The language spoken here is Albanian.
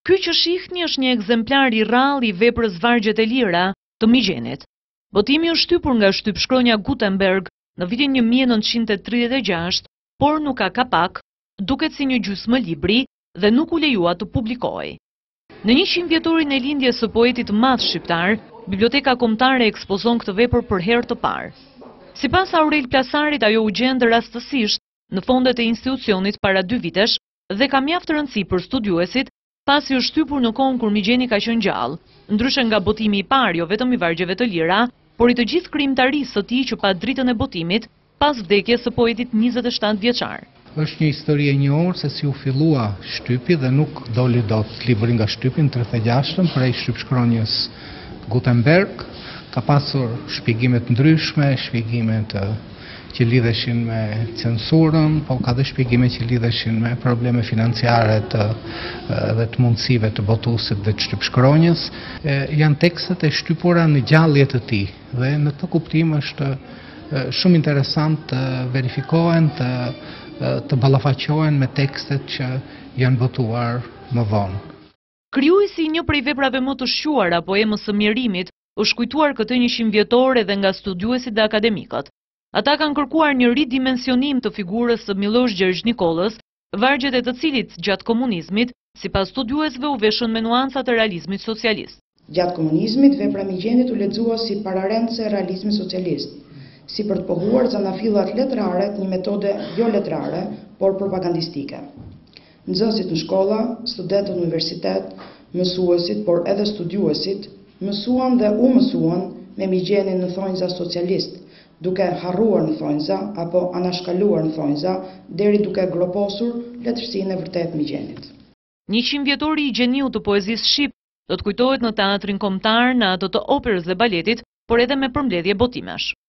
Ky që shihni është një ekzemplar I rrallë I veprës Vargjet e Lira të Migjenit. Botimi është shtypur nga shtypshkronja Gutenberg në vitin 1936, por nuk ka kapak, duket si një gjysmë libri dhe nuk u lejua të publikohej. Në 100 vjetorin e lindjes së poetit madh shqiptar, Biblioteka Kombëtare ekspozon këtë vepër për herë të parë. Sipas Aurel Plasarit, ajo u gjendë rastësisht në fondet e institucionit para 2 vitesh dhe ka mjaft rëndësi për studiuesit, pasi është shtypur në kohën kur Migjeni ka qenë gjallë, ndryshe nga botimi I parë jo vetëm I Vargjeve të Lira, por I të gjithë krijimtarisë së tij që pa dritën e botimit pas vdekjes së poetit 27 vjeçar. Është një histori e njohur se si u fillua shtypi dhe nuk doli dot libri nga shtypi në 36-ën prej shtypshkronjës Gutenberg. Ka pasur shpjegime të ndryshme, shpjegime që lidheshin me censurën, po ka dhe shpjegime që lidheshin me probleme financiare dhe të mundësive të botuesit dhe të shtypshkronjës. Janë tekstet e shtypura në gjallje të tij dhe në këtë kuptim është shumë interesant të verifikohen, të ballafaqohen me tekstet që janë botuar më vonë. Krijuesi I një prej veprave më të shquara poemës së Mjerimit është kujtuar këtë 100 vjetor edhe nga studiuesit dhe akademikët. Ata kanë kërkuar një ridimensionim të figurës së Milosh Gjergj Nikolës, vargjet e të cilit gjatë komunizmit, sipas studiuesve u veshën me nuancat e realizmit socialist. Gjatë komunizmit, vepra e Migjenit u lexua si pararendse e realizmit socialist, si për të pohuar zanafillat letrare një metode jo letrare, por propagandistike. Nxënësit në shkolla, studentët në universitet, mësuesit, por edhe studiuesit, mësuan dhe u mësuan me Migjenin në thonjza socialist, duke harruar në thonjza apo anashkaluar në thonjza, deri duke groposur letërsinë e vërtet Migjenit. 100 vjetori I gjeniu të poezisë shqip do të kujtohet në teatrin kombëtar, në ato të operës dhe baletit, por edhe me përmbledhje botimesh.